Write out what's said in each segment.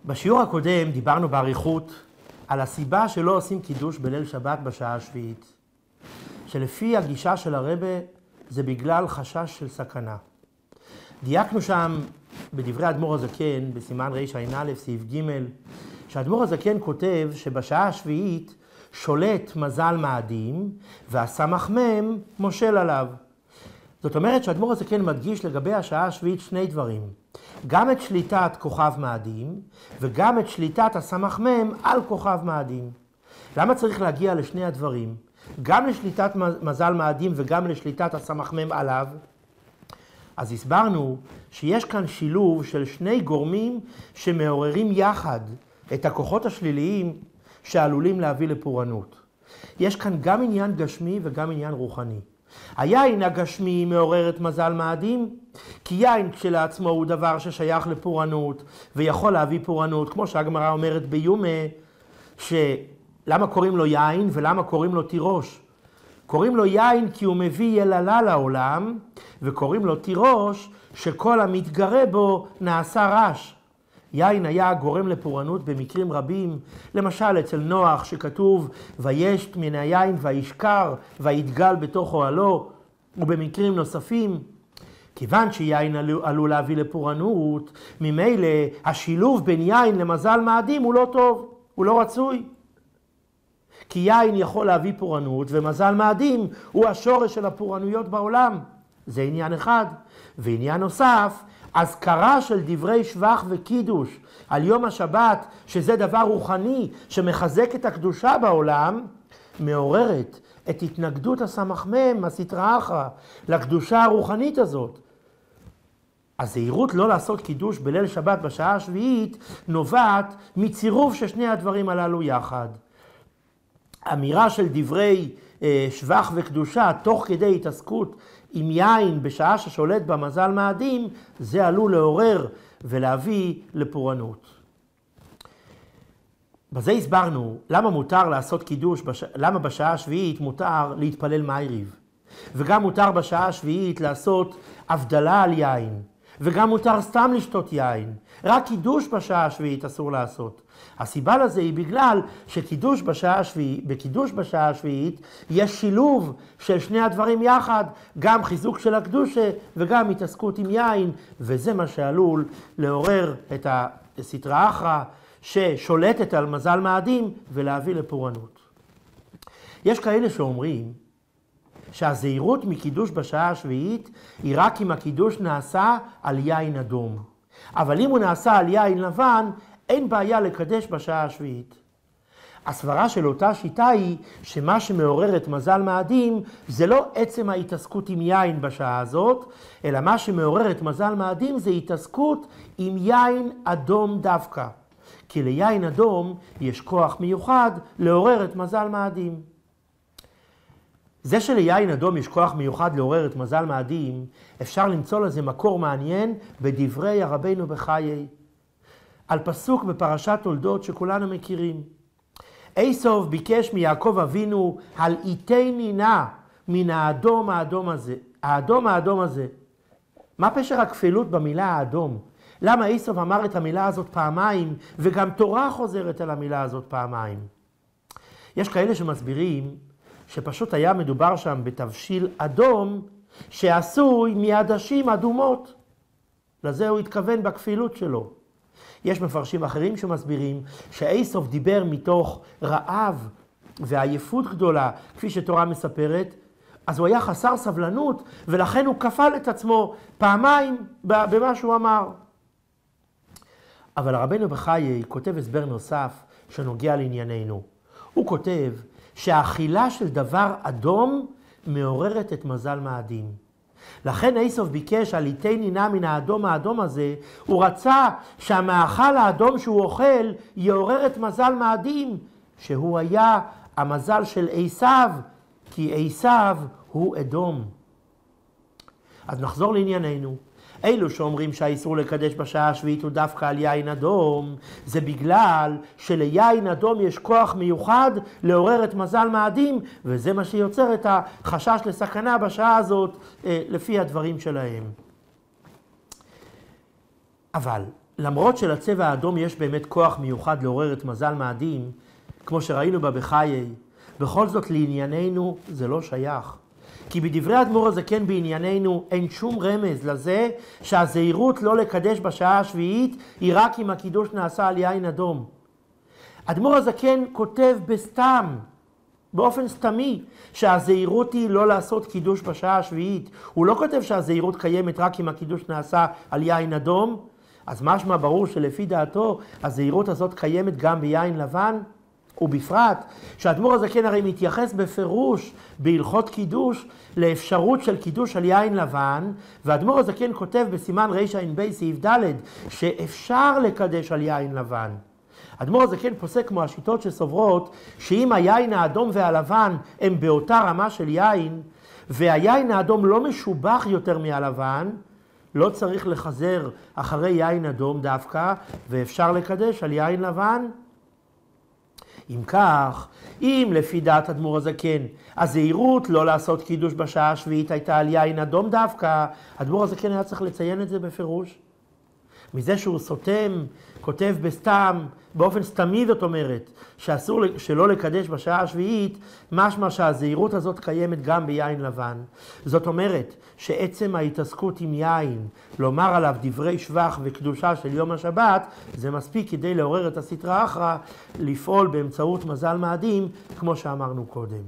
בשיעור הקודם דיברנו באריכות על הסיבה שלא עושים קידוש בליל שבת בשעה השביעית, שלפי הגישה של הרבי זה בגלל חשש של סכנה. דייקנו שם בדברי האדמו"ר הזקן בסימן רע"א סעיף ג' שהאדמו"ר הזקן כותב שבשעה השביעית שולט מזל מאדים והסמך מם מושל עליו. זאת אומרת שהאדמו"ר הזקן מדגיש לגבי השעה השביעית שני דברים, גם את שליטת כוכב מאדים וגם את שליטת הסמך מם על כוכב מאדים. למה צריך להגיע לשני הדברים? גם לשליטת מזל מאדים וגם לשליטת הסמך מם עליו? אז הסברנו שיש כאן שילוב של שני גורמים שמעוררים יחד את הכוחות השליליים שעלולים להביא לפורענות. יש כאן גם עניין גשמי וגם עניין רוחני. היין הגשמי מעורר את מזל מאדים, כי יין כשלעצמו הוא דבר ששייך לפורענות ויכול להביא פורענות, כמו שהגמרא אומרת ביומה, שלמה קוראים לו יין ולמה קוראים לו תירוש? קוראים לו יין כי הוא מביא יללה לעולם, וקוראים לו תירוש שכל המתגרה בו נעשה רש. יין היה גורם לפורענות במקרים רבים, למשל אצל נוח שכתוב וישת מן היין וישכר ויתגל בתוך אוהלו, ובמקרים נוספים. כיוון שיין עלול להביא לפורענות, ממילא השילוב בין יין למזל מאדים הוא לא טוב, הוא לא רצוי. כי יין יכול להביא פורענות ומזל מאדים הוא השורש של הפורענויות בעולם. זה עניין אחד. ועניין נוסף, הזכרה של דברי שבח וקידוש על יום השבת, שזה דבר רוחני שמחזק את הקדושה בעולם, מעוררת את התנגדות הסמך מם, הסטרא אחרא, לקדושה הרוחנית הזאת. הזהירות לא לעשות קידוש בליל שבת בשעה השביעית נובעת מצירוף ששני הדברים הללו יחד. אמירה של דברי שבח וקדושה תוך כדי התעסקות עם יין בשעה ששולט במזל מאדים, זה עלול לעורר ולהביא לפורענות. בזה הסברנו למה מותר לעשות קידוש, למה בשעה השביעית מותר להתפלל מעריב, וגם מותר בשעה השביעית לעשות הבדלה על יין, וגם מותר סתם לשתות יין. רק קידוש בשעה השביעית אסור לעשות. הסיבה לזה היא בגלל שבקידוש בשעה השביעית יש שילוב של שני הדברים יחד, גם חיזוק של הקדושה וגם התעסקות עם יין, וזה מה שעלול לעורר את הסטרא אחרא ששולטת על מזל מאדים ולהביא לפורענות. יש כאלה שאומרים שהזהירות מקידוש בשעה השביעית היא רק אם הקידוש נעשה על יין אדום. אבל אם הוא נעשה על יין לבן, אין בעיה לקדש בשעה השביעית. הסברה של אותה שיטה היא שמה שמעורר את מזל מאדים זה לא עצם ההתעסקות עם יין בשעה הזאת, אלא מה שמעורר את מזל מאדים זה התעסקות עם יין אדום דווקא. כי ליין אדום יש כוח מיוחד לעורר את מזל מאדים. זה שליין אדום יש כוח מיוחד לעורר את מזל מאדים, אפשר למצוא לזה מקור מעניין בדברי הרבינו בחיי, על פסוק בפרשת תולדות שכולנו מכירים. עשו ביקש מיעקב אבינו על איתני נא מן האדום האדום הזה. מה פשר הכפילות במילה האדום? למה עשו אמר את המילה הזאת פעמיים, וגם תורה חוזרת על המילה הזאת פעמיים? יש כאלה שמסבירים שפשוט היה מדובר שם בתבשיל אדום שעשוי מעדשים אדומות. לזה הוא התכוון בכפילות שלו. יש מפרשים אחרים שמסבירים שעשו דיבר מתוך רעב ועייפות גדולה, כפי שתורה מספרת, אז הוא היה חסר סבלנות ולכן הוא כפל את עצמו פעמיים במה שהוא אמר. אבל הרבינו בחיי כותב הסבר נוסף שנוגע לענייננו. הוא כותב שהאכילה של דבר אדום מעוררת את מזל מאדים. לכן עשו ביקש על איתני נא מן האדום הזה, הוא רצה שהמאכל האדום שהוא אוכל יעורר את מזל מאדים, שהוא היה המזל של עשיו, כי עשיו הוא אדום. אז נחזור לענייננו. אלו שאומרים שהאיסור לקדש בשעה השביעית הוא דווקא על יין אדום, זה בגלל שליין אדום יש כוח מיוחד לעורר את מזל מאדים, וזה מה שיוצר את החשש לסכנה בשעה הזאת לפי הדברים שלהם. אבל למרות שלצבע האדום יש באמת כוח מיוחד לעורר את מזל מאדים, כמו שראינו בה בחיי, בכל זאת לענייננו זה לא שייך. כי בדברי האדמו"ר הזקן בענייננו אין שום רמז לזה שהזהירות לא לקדש בשעה השביעית היא רק אם הקידוש נעשה על יין אדום. האדמו"ר הזקן כותב בסתם, באופן סתמי, שהזהירות היא לא לעשות קידוש בשעה השביעית. הוא לא כותב שהזהירות קיימת רק אם הקידוש נעשה על יין אדום, אז משמע ברור שלפי דעתו הזהירות הזאת קיימת גם ביין לבן, ובפרט שהאדמו"ר הזקן הרי מתייחס בפירוש בהלכות קידוש לאפשרות של קידוש על יין לבן, והאדמו"ר הזקן כותב בסימן רע"ב סעיף ד' שאפשר לקדש על יין לבן. האדמו"ר הזקן פוסק כמו השיטות שסוברות שאם היין האדום והלבן הם באותה רמה של יין, והיין האדום לא משובח יותר מהלבן, לא צריך לחזר אחרי יין אדום דווקא, ואפשר לקדש על יין לבן. אם כך, אם לפי דעת האדמו"ר הזקן, הזהירות לא לעשות קידוש בשעה השביעית הייתה על יין אדום דווקא, האדמו"ר הזקן היה צריך לציין את זה בפירוש. מזה שהוא סותם, כותב בסתם, באופן סתמי זאת אומרת, שאסור שלא לקדש בשעה השביעית, משמע שהזהירות הזאת קיימת גם ביין לבן. זאת אומרת שעצם ההתעסקות עם יין, לומר עליו דברי שבח וקדושה של יום השבת, זה מספיק כדי לעורר את הסטרא אחרא, לפעול באמצעות מזל מאדים, כמו שאמרנו קודם.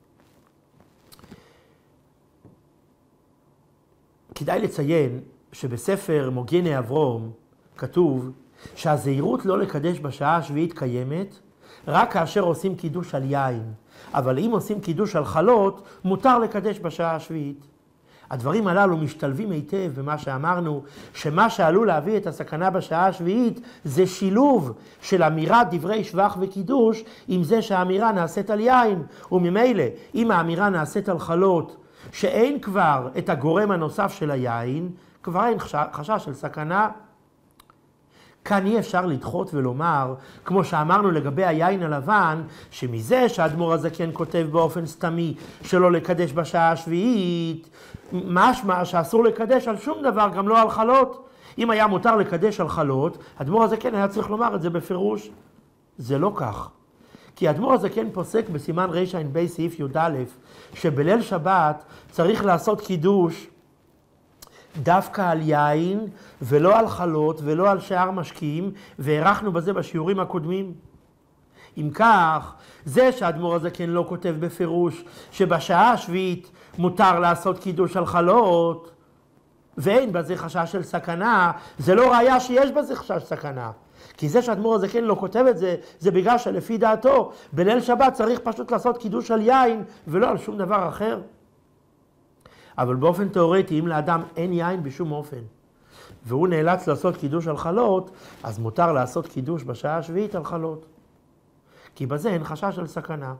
כדאי לציין שבספר מוגני אברום כתוב שהזהירות לא לקדש בשעה השביעית קיימת רק כאשר עושים קידוש על יין, אבל אם עושים קידוש על חלות מותר לקדש בשעה השביעית. הדברים הללו משתלבים היטב במה שאמרנו, שמה שעלול להביא את הסכנה בשעה השביעית זה שילוב של אמירת דברי שבח וקידוש עם זה שהאמירה נעשית על יין, וממילא אם האמירה נעשית על חלות שאין כבר את הגורם הנוסף של היין, כבר אין חשש של סכנה. כאן אי אפשר לדחות ולומר, כמו שאמרנו לגבי היין הלבן, שמזה שהאדמו"ר הזקן כותב באופן סתמי שלא לקדש בשעה השביעית, משמע שאסור לקדש על שום דבר, גם לא על חלות. אם היה מותר לקדש על חלות, האדמו"ר הזקן היה צריך לומר את זה בפירוש. זה לא כך. כי האדמו"ר הזקן פוסק בסימן רע"ב סעיף י"א, שבליל שבת צריך לעשות קידוש דווקא על יין ולא על חלות ולא על שאר משקים, והערכנו בזה בשיעורים הקודמים. אם כך, זה שהאדמו"ר הזקן לא כותב בפירוש שבשעה השביעית מותר לעשות קידוש על חלות ואין בזה חשש של סכנה, זה לא ראיה שיש בזה חשש סכנה. כי זה שהאדמו"ר הזקן לא כותב את זה, זה בגלל שלפי דעתו בליל שבת צריך פשוט לעשות קידוש על יין ולא על שום דבר אחר. אבל באופן תיאורטי, אם לאדם אין יין בשום אופן, והוא נאלץ לעשות קידוש על חלות, אז מותר לעשות קידוש בשעה השביעית על חלות. כי בזה אין חשש של סכנה.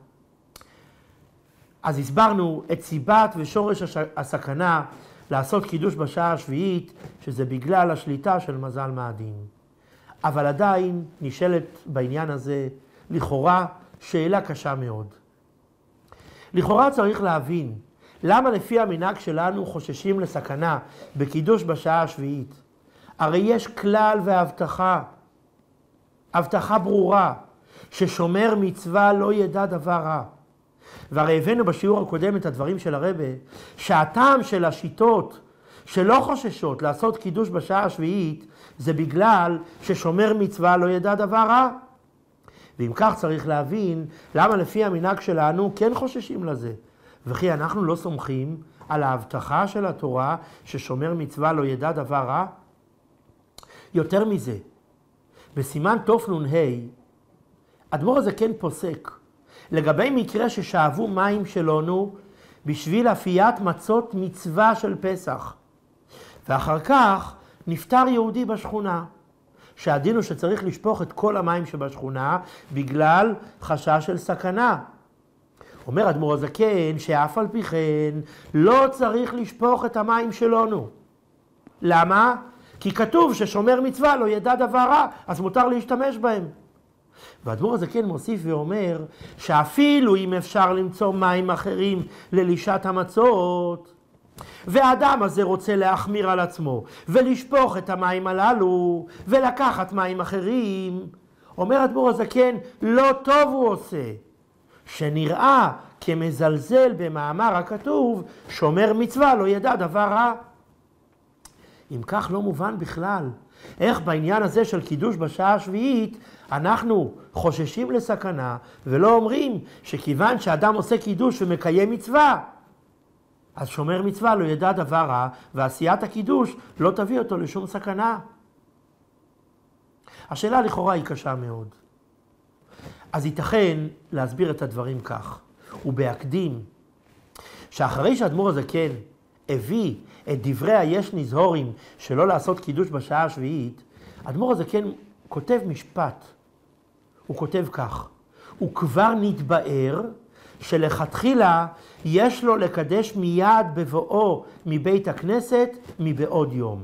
אז הסברנו את סיבת ושורש הסכנה לעשות קידוש בשעה השביעית, שזה בגלל השליטה של מזל מאדים. אבל עדיין נשאלת בעניין הזה, לכאורה, שאלה קשה מאוד. לכאורה צריך להבין, למה לפי המנהג שלנו חוששים לסכנה בקידוש בשעה השביעית? הרי יש כלל והבטחה, הבטחה ברורה, ששומר מצווה לא ידע דבר רע. והרי הבאנו בשיעור הקודם את הדברים של הרבי, שהטעם של השיטות שלא חוששות לעשות קידוש בשעה השביעית, זה בגלל ששומר מצווה לא ידע דבר רע. ואם כך צריך להבין למה לפי המנהג שלנו כן חוששים לזה. וכי אנחנו לא סומכים על ההבטחה של התורה ששומר מצווה לא ידע דבר רע? יותר מזה, בסימן תנ"ה, האדמו"ר הזקן פוסק לגבי מקרה ששאבו מים שלנו בשביל אפיית מצות מצווה של פסח, ואחר כך נפטר יהודי בשכונה, שהדין הוא שצריך לשפוך את כל המים שבשכונה בגלל חשש של סכנה. אומר האדמו"ר הזקן שאף על פי כן לא צריך לשפוך את המים שלנו. למה? כי כתוב ששומר מצווה לא ידע דבר רע, אז מותר להשתמש בהם. והאדמו"ר הזקן מוסיף ואומר שאפילו אם אפשר למצוא מים אחרים ללישת המצות, והאדם הזה רוצה להחמיר על עצמו ולשפוך את המים הללו ולקחת מים אחרים. אומר האדמו"ר הזקן, לא טוב הוא עושה, שנראה כמזלזל במאמר הכתוב, שומר מצווה לא ידע דבר רע. אם כך לא מובן בכלל, איך בעניין הזה של קידוש בשעה השביעית, אנחנו חוששים לסכנה ולא אומרים שכיוון שאדם עושה קידוש ומקיים מצווה, אז שומר מצווה לא ידע דבר רע, ועשיית הקידוש לא תביא אותו לשום סכנה. השאלה לכאורה היא קשה מאוד. אז ייתכן להסביר את הדברים כך, ובהקדים, שאחרי שהאדמו"ר הזקן הביא את דברי היש נזהורים שלא לעשות קידוש בשעה השביעית, האדמו"ר הזקן כותב משפט. הוא כותב כך, הוא כבר נתבאר שלכתחילה יש לו לקדש מיד בבואו מבית הכנסת מבעוד יום.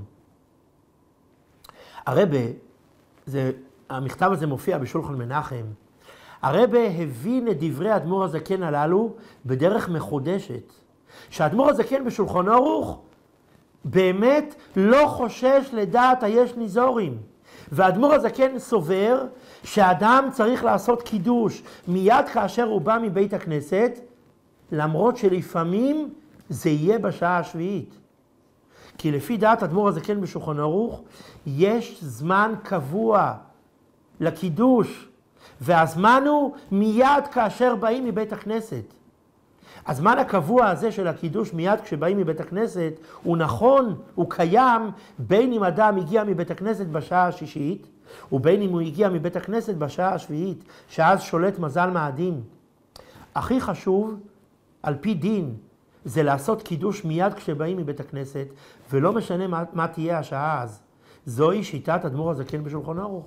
הרבה, המכתב הזה מופיע בשולחן מנחם, הרבה הבין את דברי האדמו"ר הזקן הללו בדרך מחודשת, שהאדמו"ר הזקן בשולחן ערוך באמת לא חושש לדעת היש נזהורים, והאדמו"ר הזקן סובר שאדם צריך לעשות קידוש מיד כאשר הוא בא מבית הכנסת, למרות שלפעמים זה יהיה בשעה השביעית. כי לפי דעת האדמו"ר הזקן בשולחן ערוך, יש זמן קבוע לקידוש, והזמן הוא מיד כאשר באים מבית הכנסת. הזמן הקבוע הזה של הקידוש מיד כשבאים מבית הכנסת הוא נכון, הוא קיים, בין אם אדם הגיע מבית הכנסת בשעה השישית, ובין אם הוא הגיע מבית הכנסת בשעה השביעית, שאז שולט מזל מאדים. הכי חשוב, על פי דין, זה לעשות קידוש מיד כשבאים מבית הכנסת, ולא משנה מה תהיה השעה אז. זוהי שיטת האדמו"ר הזקן בשולחן ערוך.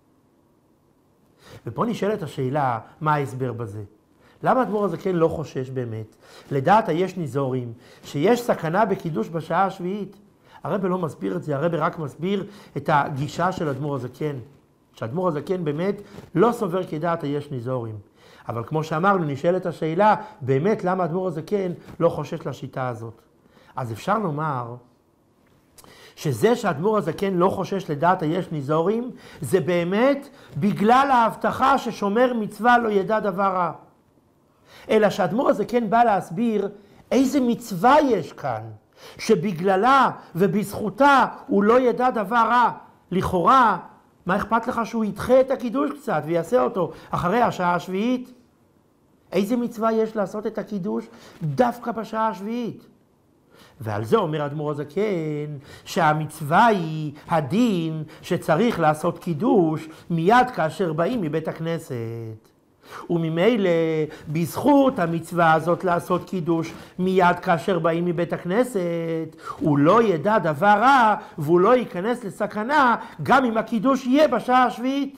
ופה נשאלת השאלה, מה ההסבר בזה? למה האדמו"ר הזקן לא חושש באמת? לדעת היש נזהורים, שיש סכנה בקידוש בשעה השביעית. הרב לא מסביר את זה, הרב רק מסביר את הגישה של האדמו"ר הזקן. שהאדמו"ר הזקן באמת לא סובר כדעת היש נזהורים. אבל כמו שאמרנו, נשאלת השאלה, באמת למה האדמו"ר הזקן לא חושש לשיטה הזאת? אז אפשר לומר שזה שהאדמו"ר הזקן לא חושש לדעת היש נזהורים, זה באמת בגלל ההבטחה ששומר מצווה לא ידע דבר רע. אלא שהאדמו"ר הזקן בא להסביר איזה מצווה יש כאן, שבגללה ובזכותה הוא לא ידע דבר רע. לכאורה, מה אכפת לך שהוא ידחה את הקידוש קצת ויעשה אותו אחרי השעה השביעית? איזה מצווה יש לעשות את הקידוש דווקא בשעה השביעית? ועל זה אומר האדמו"ר הזקן שהמצווה היא הדין שצריך לעשות קידוש מיד כאשר באים מבית הכנסת. וממילא בזכות המצווה הזאת לעשות קידוש מיד כאשר באים מבית הכנסת, הוא לא ידע דבר רע והוא לא ייכנס לסכנה גם אם הקידוש יהיה בשעה השביעית.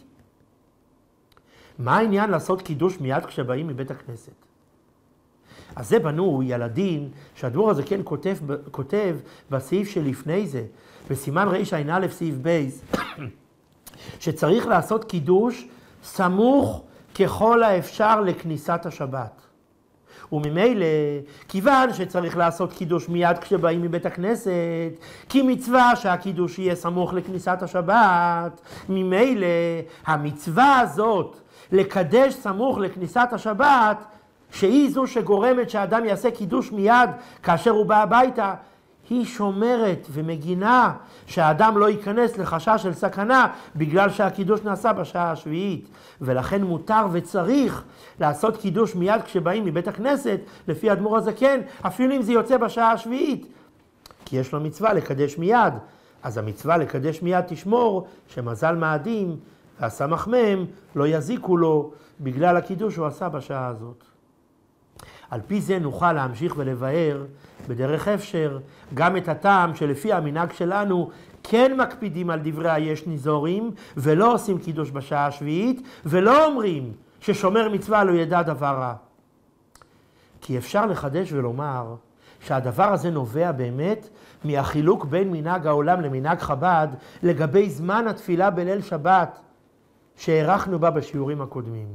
מה העניין לעשות קידוש מיד כשבאים מבית הכנסת? אז זה בנוי על הדין שהאדמו"ר הזקן כותב בסעיף שלפני זה, בסימן רע"א סעיף בייס, שצריך לעשות קידוש סמוך ככל האפשר לכניסת השבת. וממילא, כיוון שצריך לעשות קידוש מיד כשבאים מבית הכנסת, כי מצווה שהקידוש יהיה סמוך לכניסת השבת, ממילא המצווה הזאת לקדש סמוך לכניסת השבת, שהיא זו שגורמת שהאדם יעשה קידוש מיד כאשר הוא בא הביתה, היא שומרת ומגינה שהאדם לא ייכנס לחשש של סכנה בגלל שהקידוש נעשה בשעה השביעית. ולכן מותר וצריך לעשות קידוש מיד כשבאים מבית הכנסת, לפי האדמו"ר הזקן, אפילו אם זה יוצא בשעה השביעית. כי יש לו מצווה לקדש מיד. אז המצווה לקדש מיד תשמור שמזל מאדים והסמך מם לא יזיקו לו בגלל הקידוש שהוא עשה בשעה הזאת. על פי זה נוכל להמשיך ולבאר בדרך אפשר גם את הטעם שלפי המנהג שלנו כן מקפידים על דברי היש נזהורים ולא עושים קידוש בשעה השביעית ולא אומרים ששומר מצווה לא ידע דבר רע. כי אפשר לחדש ולומר שהדבר הזה נובע באמת מהחילוק בין מנהג העולם למנהג חב"ד לגבי זמן התפילה בליל שבת שהערכנו בה בשיעורים הקודמים.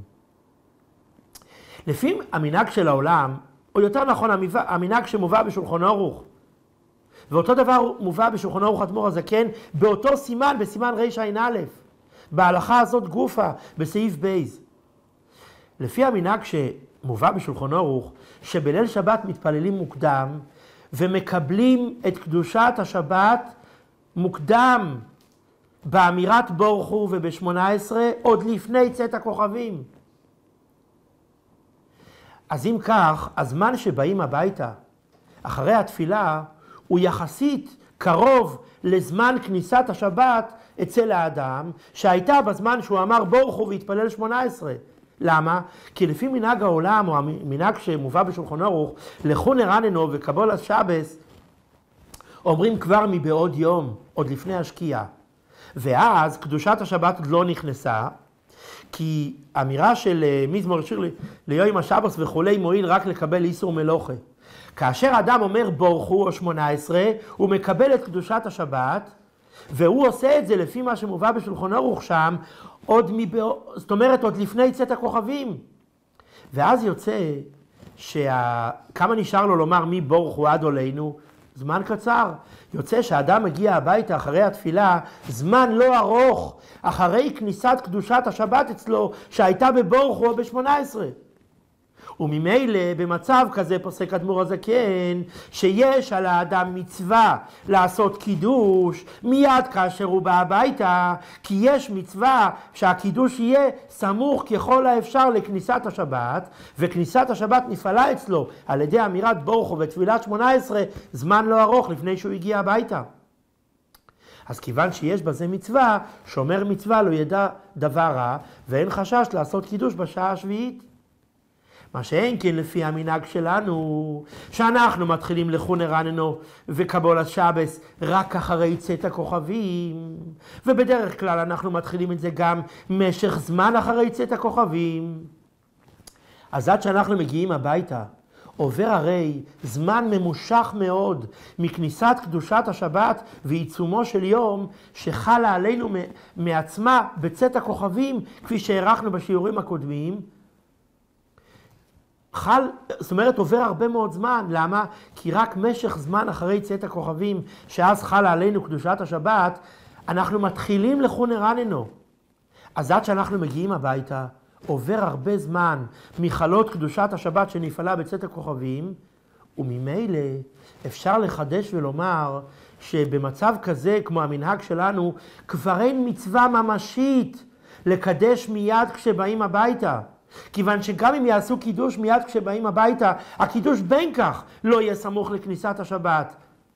לפי המנהג של העולם, או יותר נכון המנהג שמובא בשולחן ערוך, ואותו דבר מובא בשולחן ערוך אדמו"ר הזקן, באותו סימן, בסימן רע"א, בהלכה הזאת גופה, בסעיף בייז. לפי המנהג שמובא בשולחן ערוך, שבליל שבת מתפללים מוקדם, ומקבלים את קדושת השבת מוקדם, באמירת בורכו וב-18, עוד לפני צאת הכוכבים. אז אם כך, הזמן שבאים הביתה, אחרי התפילה, הוא יחסית קרוב לזמן כניסת השבת אצל האדם, שהייתה בזמן שהוא אמר בורכו והתפלל 18. למה? כי לפי מנהג העולם, או המנהג שמובא בשולחן ערוך, לכו נרננו וקבול השבס, אומרים כבר מבעוד יום, עוד לפני השקיעה. ואז קדושת השבת עוד לא נכנסה, כי אמירה של מזמור שיר ליום השבס וכולי מועיל רק לקבל איסור מלוכה. כאשר אדם אומר בורכו או 18, הוא מקבל את קדושת השבת, והוא עושה את זה לפי מה שמובא בשולחן ערוך שם, זאת אומרת עוד לפני צאת הכוכבים. ואז יוצא כמה נשאר לו לומר מי בורכו עד עולנו? זמן קצר. יוצא שהאדם מגיע הביתה אחרי התפילה, זמן לא ארוך, אחרי כניסת קדושת השבת אצלו, שהייתה בבורכו או ב-18. וממילא במצב כזה פוסק אדמו"ר הזקן, שיש על האדם מצווה לעשות קידוש מיד כאשר הוא בא הביתה, כי יש מצווה שהקידוש יהיה סמוך ככל האפשר לכניסת השבת, וכניסת השבת נפעלה אצלו על ידי אמירת בורכו ותפילת 18 זמן לא ארוך לפני שהוא הגיע הביתה. אז כיוון שיש בזה מצווה, שומר מצווה לא ידע דבר רע, ואין חשש לעשות קידוש בשעה השביעית. מה שאין כן לפי המנהג שלנו, שאנחנו מתחילים לכו נרננו וקבול השבס רק אחרי צאת הכוכבים, ובדרך כלל אנחנו מתחילים את זה גם משך זמן אחרי צאת הכוכבים. אז עד שאנחנו מגיעים הביתה, עובר הרי זמן ממושך מאוד מכניסת קדושת השבת ועיצומו של יום שחלה עלינו מעצמה בצאת הכוכבים, כפי שהערכנו בשיעורים הקודמים. זאת אומרת עובר הרבה מאוד זמן. למה? כי רק משך זמן אחרי צאת הכוכבים, שאז חלה עלינו קדושת השבת, אנחנו מתחילים לכו נרננו. אז עד שאנחנו מגיעים הביתה, עובר הרבה זמן מחלות קדושת השבת שנפעלה בצאת הכוכבים, וממילא אפשר לחדש ולומר שבמצב כזה, כמו המנהג שלנו, כבר אין מצווה ממשית לקדש מיד כשבאים הביתה. כיוון שגם אם יעשו קידוש מיד כשבאים הביתה, הקידוש בין כך לא יהיה סמוך לכניסת השבת.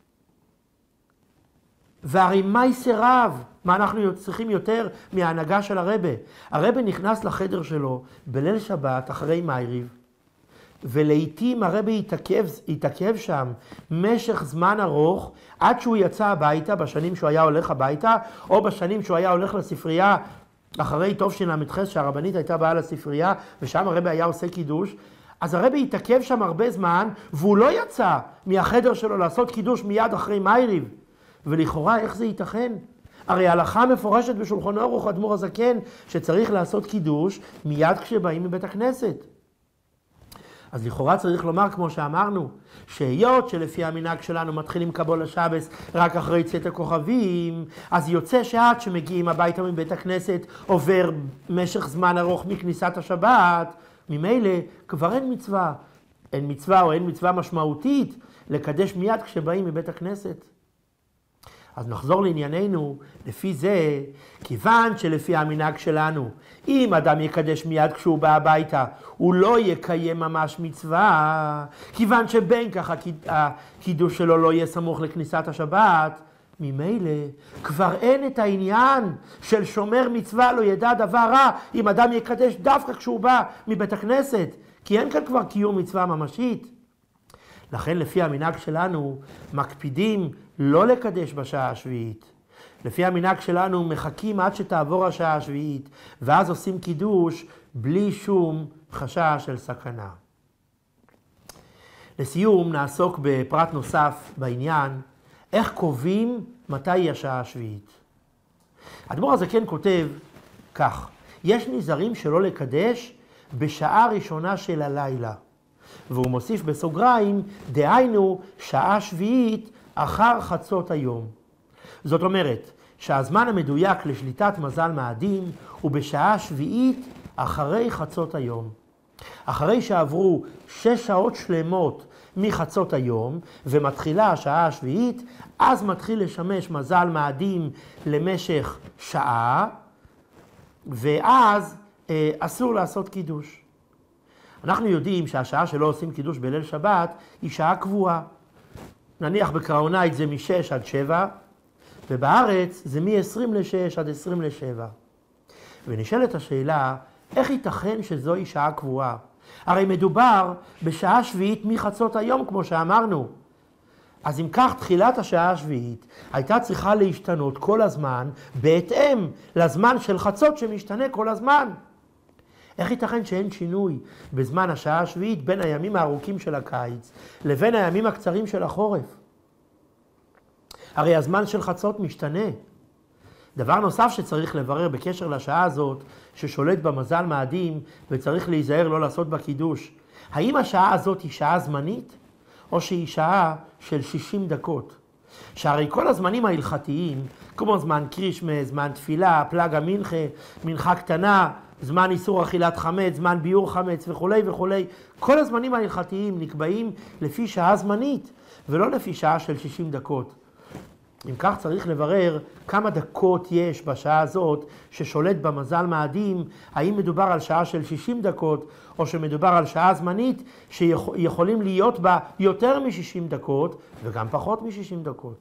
והרי מה יסרב? מה אנחנו צריכים יותר מההנהגה של הרבה? הרבה נכנס לחדר שלו בליל שבת אחרי מעריב, ולעיתים הרבה התעכב שם משך זמן ארוך עד שהוא יצא הביתה, בשנים שהוא היה הולך הביתה, או בשנים שהוא היה הולך לספרייה, אחרי תשל"ח שהרבנית הייתה באה לספרייה, ושם הרבי היה עושה קידוש. אז הרבי התעכב שם הרבה זמן, והוא לא יצא מהחדר שלו לעשות קידוש מיד אחרי מעריב. ולכאורה איך זה ייתכן? הרי ההלכה מפורשת בשולחן ערוך אדמו"ר הזקן, שצריך לעשות קידוש מיד כשבאים מבית הכנסת. אז לכאורה צריך לומר, כמו שאמרנו, שהיות שלפי המנהג שלנו מתחילים קבול השבס רק אחרי צאת הכוכבים, אז יוצא שעד שמגיעים הביתה מבית הכנסת עובר משך זמן ארוך מכניסת השבת, ממילא כבר אין מצווה. אין מצווה או אין מצווה משמעותית לקדש מיד כשבאים מבית הכנסת. אז נחזור לענייננו, לפי זה, כיוון שלפי המנהג שלנו, אם אדם יקדש מיד כשהוא בא הביתה, הוא לא יקיים ממש מצווה, כיוון שבין כך הקידוש שלו לא יהיה סמוך לכניסת השבת, ממילא כבר אין את העניין של שומר מצווה לא ידע דבר רע, אם אדם יקדש דווקא כשהוא בא מבית הכנסת, כי אין כאן כבר קיום מצווה ממשית. לכן לפי המנהג שלנו מקפידים לא לקדש בשעה השביעית. לפי המנהג שלנו מחכים עד שתעבור השעה השביעית, ואז עושים קידוש בלי שום חשש של סכנה. לסיום נעסוק בפרט נוסף בעניין, איך קובעים מתי היא השעה השביעית. האדמו"ר הזקן כותב כך, יש נזהרים שלא לקדש בשעה ראשונה של הלילה. והוא מוסיף בסוגריים, דהיינו שעה שביעית אחר חצות היום. זאת אומרת שהזמן המדויק לשליטת מזל מאדים הוא בשעה שביעית אחרי חצות היום. אחרי שעברו 6 שעות שלמות מחצות היום ומתחילה השעה השביעית, אז מתחיל לשמש מזל מאדים למשך שעה, ואז אסור לעשות קידוש. אנחנו יודעים שהשעה שלא עושים קידוש בליל שבת היא שעה קבועה. נניח בקראונייט זה מ-6 עד 7, ובארץ זה מ-20 ל-6 עד 20 ל-7. ונשאלת השאלה, איך ייתכן שזוהי שעה קבועה? הרי מדובר בשעה שביעית מחצות היום, כמו שאמרנו. אז אם כך, תחילת השעה השביעית הייתה צריכה להשתנות כל הזמן, בהתאם לזמן של חצות שמשתנה כל הזמן. איך ייתכן שאין שינוי בזמן השעה השביעית בין הימים הארוכים של הקיץ לבין הימים הקצרים של החורף? הרי הזמן של חצות משתנה. דבר נוסף שצריך לברר בקשר לשעה הזאת, ששולט במזל מאדים וצריך להיזהר לא לעשות בה קידוש, האם השעה הזאת היא שעה זמנית או שהיא שעה של 60 דקות? שהרי כל הזמנים ההלכתיים, כמו זמן קרישמה, זמן תפילה, פלגה מנחה, מנחה קטנה, זמן איסור אכילת חמץ, זמן ביור חמץ וכו' וכו', כל הזמנים ההלכתיים נקבעים לפי שעה זמנית ולא לפי שעה של 60 דקות. אם כך צריך לברר כמה דקות יש בשעה הזאת ששולט במזל מאדים, האם מדובר על שעה של 60 דקות או שמדובר על שעה זמנית שיכולים להיות בה יותר מ-60 דקות וגם פחות מ-60 דקות.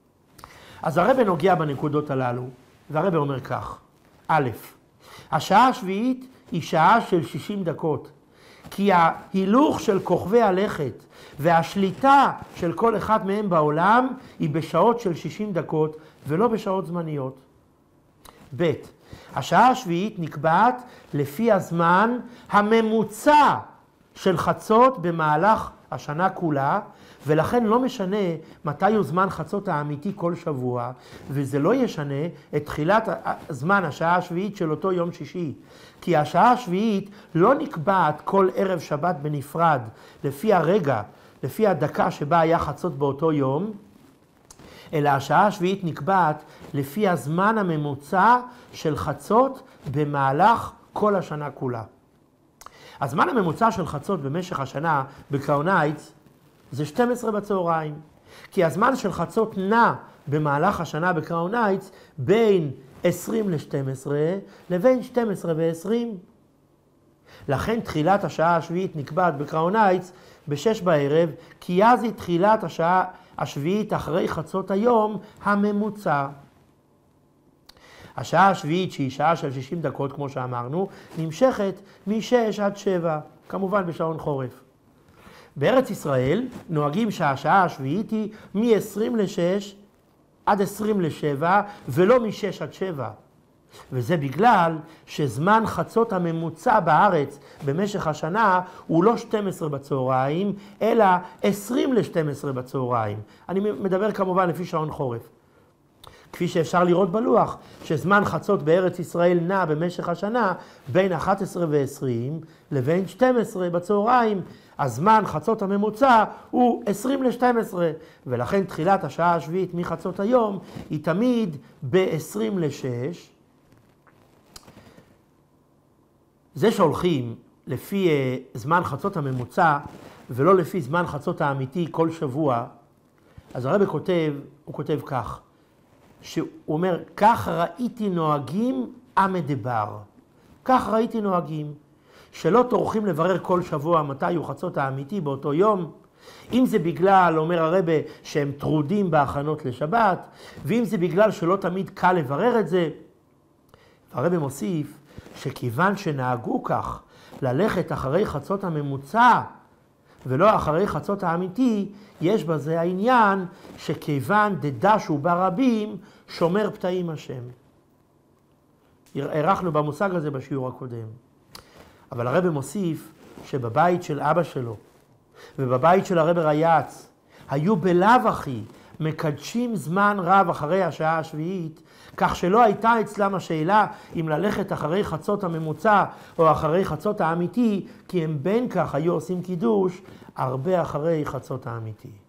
אז הרב נוגע בנקודות הללו, והרב אומר כך: א', השעה השביעית היא שעה של 60 דקות, כי ההילוך של כוכבי הלכת והשליטה של כל אחד מהם בעולם היא בשעות של 60 דקות ולא בשעות זמניות. ב', השעה השביעית נקבעת לפי הזמן הממוצע של חצות במהלך השנה כולה, ולכן לא משנה מתי הוא זמן חצות האמיתי כל שבוע, וזה לא ישנה את תחילת זמן השעה השביעית של אותו יום שישי. כי השעה השביעית לא נקבעת כל ערב שבת בנפרד, לפי הרגע, לפי הדקה שבה היה חצות באותו יום, אלא השעה השביעית נקבעת לפי הזמן הממוצע של חצות במהלך כל השנה כולה. הזמן הממוצע של חצות במשך השנה בקראונייטס זה 12 בצהריים, כי הזמן של חצות נע במהלך השנה בקראונייטס בין 20 ל-12 לבין 12 ו-20. לכן תחילת השעה השביעית נקבעת בקראונייטס ב-6 בערב, כי אז היא תחילת השעה השביעית אחרי חצות היום הממוצע. השעה השביעית, שהיא שעה של 60 דקות כמו שאמרנו, נמשכת מ-6 עד 7, כמובן בשעון חורף. בארץ ישראל נוהגים שהשעה השביעית היא מ-20 ל-6 עד 20 ל-7 ולא מ-6 עד 7. וזה בגלל שזמן חצות הממוצע בארץ במשך השנה הוא לא 12 בצהריים, אלא 20 ל-12 בצהריים. אני מדבר כמובן לפי שעון חורף. כפי שאפשר לראות בלוח, שזמן חצות בארץ ישראל נע במשך השנה בין 11 ו-20 לבין 12 בצהריים. הזמן חצות הממוצע הוא 20 ל-12, ולכן תחילת השעה השביעית מחצות היום היא תמיד ב-20 ל-6. זה שהולכים לפי זמן חצות הממוצע ולא לפי זמן חצות האמיתי כל שבוע, אז הרב כותב כך, שהוא אומר, כך ראיתי נוהגים עמדבר. כך ראיתי נוהגים, שלא טורחים לברר כל שבוע מתי הוא חצות האמיתי באותו יום. אם זה בגלל, אומר הרב, שהם טרודים בהכנות לשבת, ואם זה בגלל שלא תמיד קל לברר את זה. הרב מוסיף שכיוון שנהגו כך ללכת אחרי חצות הממוצע ולא אחרי חצות האמיתי, יש בזה העניין שכיוון דדשו ברבים שומר פתאים השם. ערכנו במושג הזה בשיעור הקודם. אבל הרב מוסיף שבבית של אבא שלו ובבית של הרב רייץ היו בלאו הכי מקדשים זמן רב אחרי השעה השביעית, כך שלא הייתה אצלם השאלה אם ללכת אחרי חצות הממוצע או אחרי חצות האמיתי, כי הם בין כך היו עושים קידוש הרבה אחרי חצות האמיתי.